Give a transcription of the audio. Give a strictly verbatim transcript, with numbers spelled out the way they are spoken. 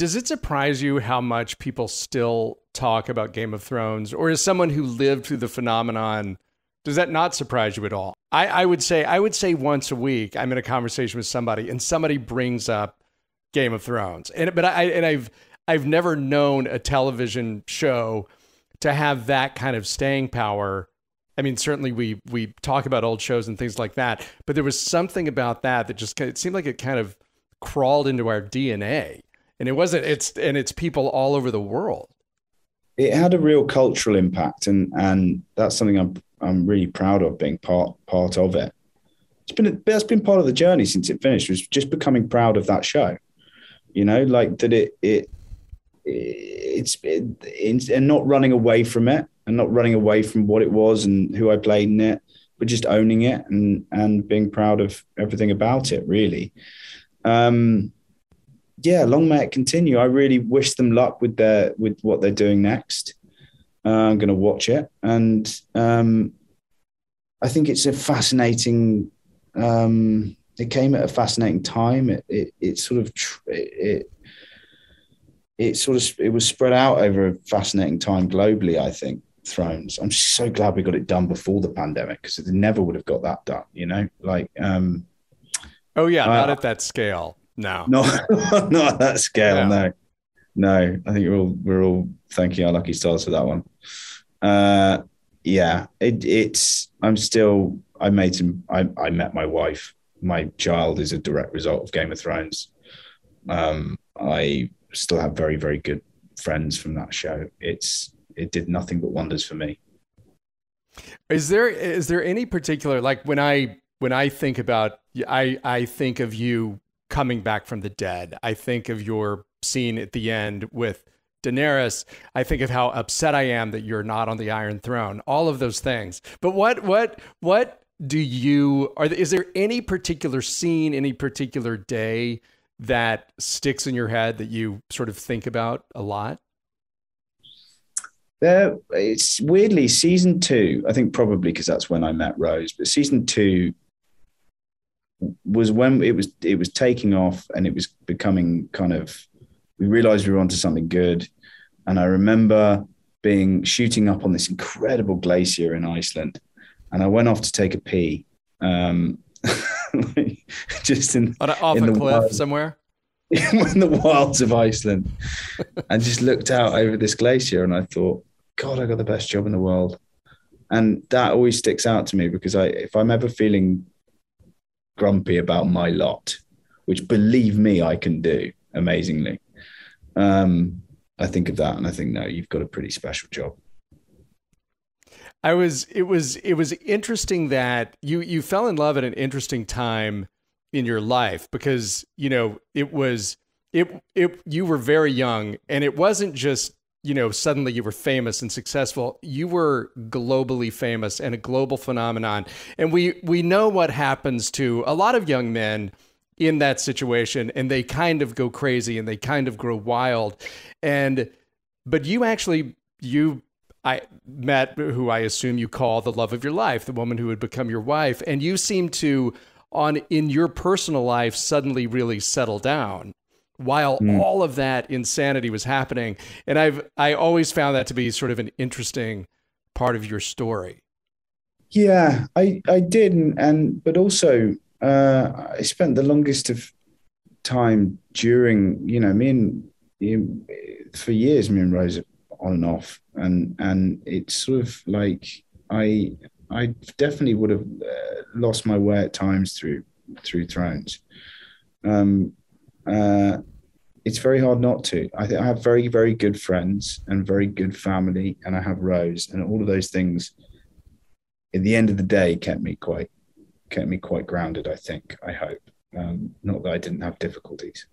does it surprise you how much people still talk about Game of Thrones? Or as someone who lived through the phenomenon, does that not surprise you at all? I, I would say, I would say once a week, I'm in a conversation with somebody and somebody brings up Game of Thrones. And, but I, and I've, I've never known a television show to have that kind of staying power. I mean, certainly we, we talk about old shows and things like that, but there was something about that that just, it seemed like it kind of crawled into our D N A. And it wasn't, it's, and it's people all over the world. It had a real cultural impact, and, and that's something I'm, I'm really proud of being part, part of it. It's been, that's been part of the journey since it finished, was just becoming proud of that show, you know, like that it, it, it's, it, it's, and not running away from it and not running away from what it was and who I played in it, but just owning it and, and being proud of everything about it, really. Um, yeah, long may it continue. I really wish them luck with their with what they're doing next. Uh, I'm going to watch it, and um, I think it's a fascinating. Um, it came at a fascinating time. It it, it sort of it, it sort of it was spread out over a fascinating time globally. I think Thrones. I'm so glad we got it done before the pandemic, because it never would have got that done. You know, like. Um, oh yeah, not uh, at that scale. No, no, not at that scale. No. No, no. I think we're all we're all thanking our lucky stars for that one. Uh, yeah, it, it's. I'm still. I made some. I, I met my wife. My child is a direct result of Game of Thrones. Um, I still have very very good friends from that show. It's. It did nothing but wonders for me. Is there is there any particular, like when I when I think about I I think of you coming back from the dead. I think of your scene at the end with Daenerys. I think of how upset I am that you're not on the Iron Throne. All of those things. But what what what do you are is there any particular scene, any particular day that sticks in your head that you sort of think about a lot? There, it's weirdly season two. I think probably because that's when I met Rose. But season two was when it was it was taking off, and it was becoming kind of. We realized we were onto something good, and I remember being shooting up on this incredible glacier in Iceland, and I went off to take a pee, um, just in on a, off in a the cliff wild, somewhere, in the wilds of Iceland, and just looked out over this glacier, and I thought, God, I got the best job in the world. And that always sticks out to me, because I, if I'm ever feeling grumpy about my lot, which believe me, I can do amazingly, um, I think of that and I think, no, you've got a pretty special job. I was, it was, it was interesting that you, you fell in love at an interesting time in your life, because, you know, it was, it, it, you were very young, and it wasn't just, you know, suddenly you were famous and successful. You were globally famous and a global phenomenon. And we, we know what happens to a lot of young men in that situation, and they kind of go crazy and they kind of grow wild. And, but you actually, you, I met who I assume you call the love of your life, the woman who would become your wife. And you seem to, on, in your personal life, suddenly really settle down while mm. all of that insanity was happening. And I've, I always found that to be sort of an interesting part of your story. Yeah, I, I did. And, and but also uh, I spent the longest of time during, you know, me and you, for years, me and Rose on and off. And, and it's sort of like, I, I definitely would have uh, lost my way at times through, through Thrones. Um, Uh, it's very hard not to. I think I have very, very good friends and very good family, and I have Rose, and all of those things, at the end of the day, kept me quite, kept me quite grounded. I think. I hope. Um, not that I didn't have difficulties.